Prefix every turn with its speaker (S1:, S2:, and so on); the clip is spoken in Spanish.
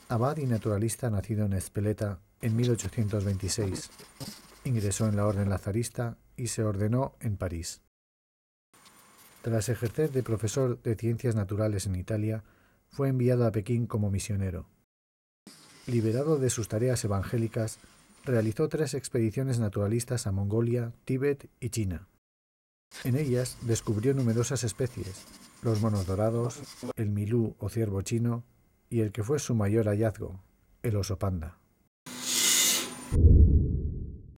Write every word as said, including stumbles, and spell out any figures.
S1: abad y naturalista nacido en Ezpeleta en mil ochocientos veintiséis. Ingresó en la orden lazarista y se ordenó en París. Tras ejercer de profesor de ciencias naturales en Italia, fue enviado a Pekín como misionero. Liberado de sus tareas evangélicas, realizó tres expediciones naturalistas a Mongolia, Tíbet y China. En ellas descubrió numerosas especies, los monos dorados, el milú o ciervo chino y el que fue su mayor hallazgo, el oso panda.